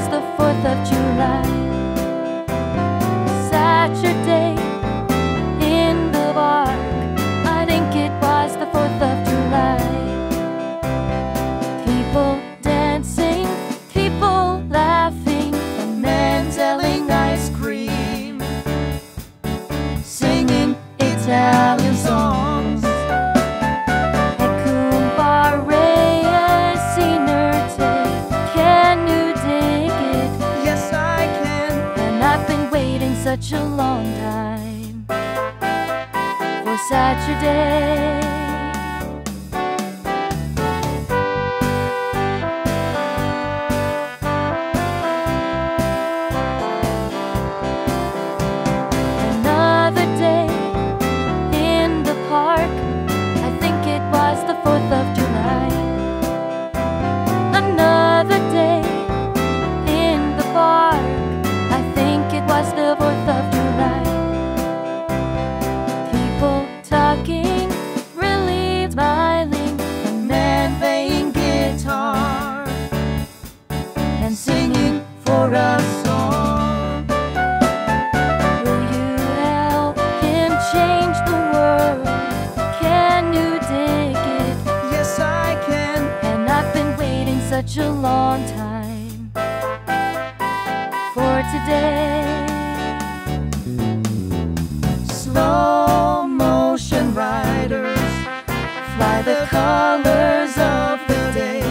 was the 4th of July. Saturday in the park, I think it was the 4th of July. People dancing, people laughing, a man selling ice cream, singing Italian songs. Such a long time for Saturday. Another day in the park, I think it was the 4th of July. Another day in the park, I think it was the 4th of July. People talking, relieved, smiling, a man playing guitar and singing for a song. Will you help him change the world? Can you dig it? Yes, I can. And I've been waiting such a long time for today. Slow motion riders fly the colors of the day.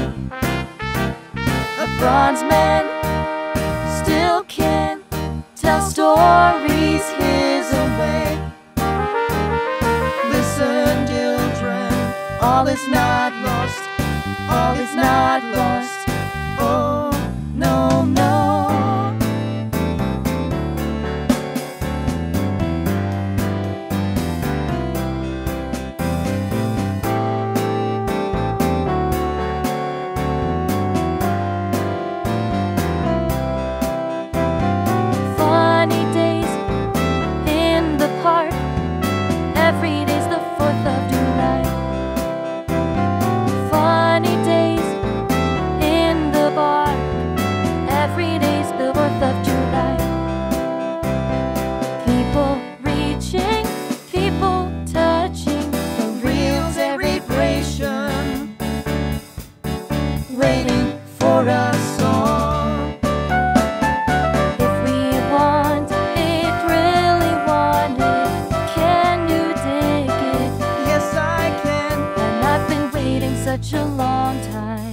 A bronze man still can tell stories his own way. Listen, children, all is not lost. All is not lost. Oh, no, no. Every day's the 4th of July. Funny days in the park. Every day's the 4th of July. People reaching, people touching, a real celebration, waiting for a song. If we want it, really want it, can you dig it? Yes, I can. And I've been waiting such a long time